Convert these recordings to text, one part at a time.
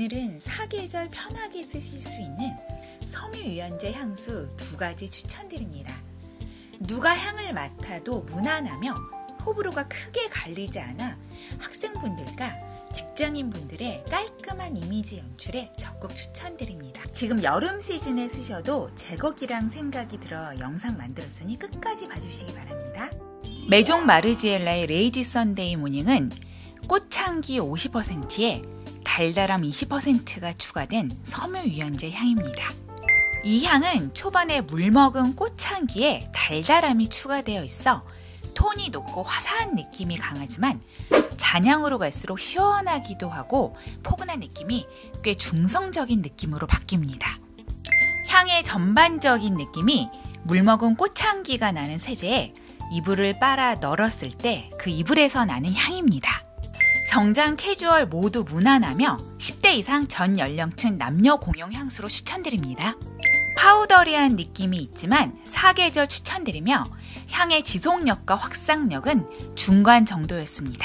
오늘은 사계절 편하게 쓰실 수 있는 섬유유연제 향수 2가지 추천드립니다. 누가 향을 맡아도 무난하며 호불호가 크게 갈리지 않아 학생분들과 직장인분들의 깔끔한 이미지 연출에 적극 추천드립니다. 지금 여름 시즌에 쓰셔도 제거기랑 생각이 들어 영상 만들었으니 끝까지 봐주시기 바랍니다. 메종 마르지엘라의 레이지 선데이 모닝은 꽃향기 50%에 달달함 20%가 추가된 섬유유연제 향입니다. 이 향은 초반에 물먹은 꽃향기에 달달함이 추가되어 있어 톤이 높고 화사한 느낌이 강하지만 잔향으로 갈수록 시원하기도 하고 포근한 느낌이 꽤 중성적인 느낌으로 바뀝니다. 향의 전반적인 느낌이 물먹은 꽃향기가 나는 세제에 이불을 빨아 널었을 때 그 이불에서 나는 향입니다. 정장, 캐주얼 모두 무난하며 10대 이상 전 연령층 남녀 공용 향수로 추천드립니다. 파우더리한 느낌이 있지만 사계절 추천드리며 향의 지속력과 확산력은 중간 정도였습니다.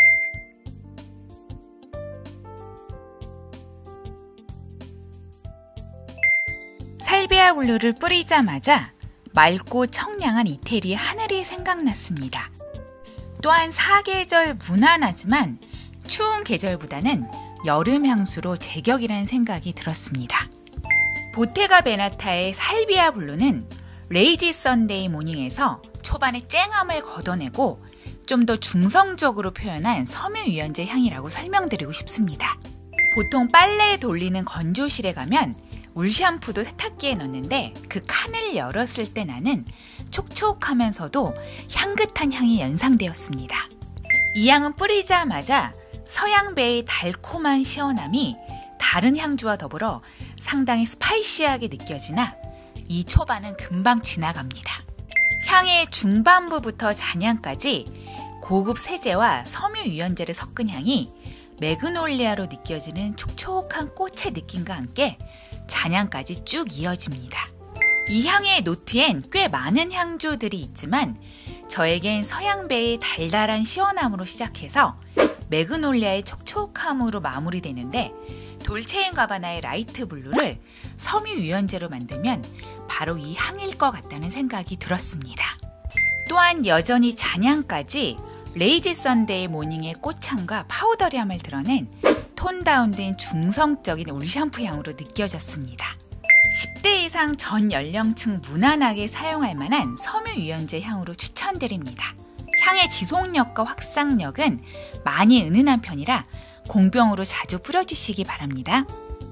살비아 블루를 뿌리자마자 맑고 청량한 이태리의 하늘이 생각났습니다. 또한 사계절 무난하지만 추운 계절보다는 여름 향수로 제격이라는 생각이 들었습니다. 보테가 베나타의 살비아 블루는 레이지 선데이 모닝에서 초반에 쨍함을 걷어내고 좀 더 중성적으로 표현한 섬유유연제 향이라고 설명드리고 싶습니다. 보통 빨래 돌리는 건조실에 가면 울 샴푸도 세탁기에 넣는데 그 칸을 열었을 때 나는 촉촉하면서도 향긋한 향이 연상되었습니다. 이 향은 뿌리자마자 서양배의 달콤한 시원함이 다른 향주와 더불어 상당히 스파이시하게 느껴지나 이 초반은 금방 지나갑니다. 향의 중반부부터 잔향까지 고급 세제와 섬유유연제를 섞은 향이 매그놀리아로 느껴지는 촉촉한 꽃의 느낌과 함께 잔향까지 쭉 이어집니다. 이 향의 노트엔 꽤 많은 향조들이 있지만 저에겐 서양배의 달달한 시원함으로 시작해서 매그놀리아의 촉촉함으로 마무리되는데 돌체앤가바나의 라이트 블루를 섬유유연제로 만들면 바로 이 향일 것 같다는 생각이 들었습니다. 또한 여전히 잔향까지 레이지 선데이 모닝의 꽃향과 파우더리함을 드러낸 톤 다운된 중성적인 울 샴푸 향으로 느껴졌습니다. 10대 이상 전 연령층 무난하게 사용할 만한 섬유유연제 향으로 추천드립니다. 향의 지속력과 확산력은 많이 은은한 편이라 공병으로 자주 뿌려주시기 바랍니다.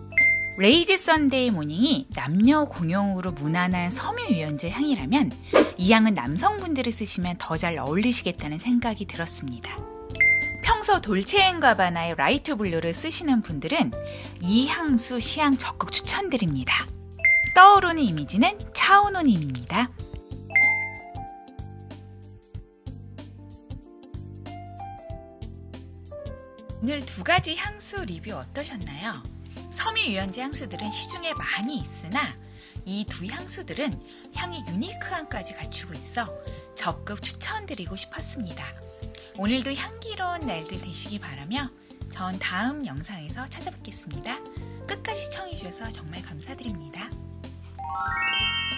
레이지 선데이 모닝이 남녀 공용으로 무난한 섬유유연제 향이라면 이 향은 남성분들이 쓰시면 더 잘 어울리시겠다는 생각이 들었습니다. 평소 돌체앤가바나의 라이트 블루를 쓰시는 분들은 이 향수 시향 적극 추천드립니다. 떠오르는 이미지는 차오노님입니다. 오늘 2가지 향수 리뷰 어떠셨나요? 섬유유연제 향수들은 시중에 많이 있으나 이 2 향수들은 향의 유니크함까지 갖추고 있어 적극 추천드리고 싶었습니다. 오늘도 향기로운 날들 되시기 바라며 전 다음 영상에서 찾아뵙겠습니다. 끝까지 시청해주셔서 정말 감사드립니다.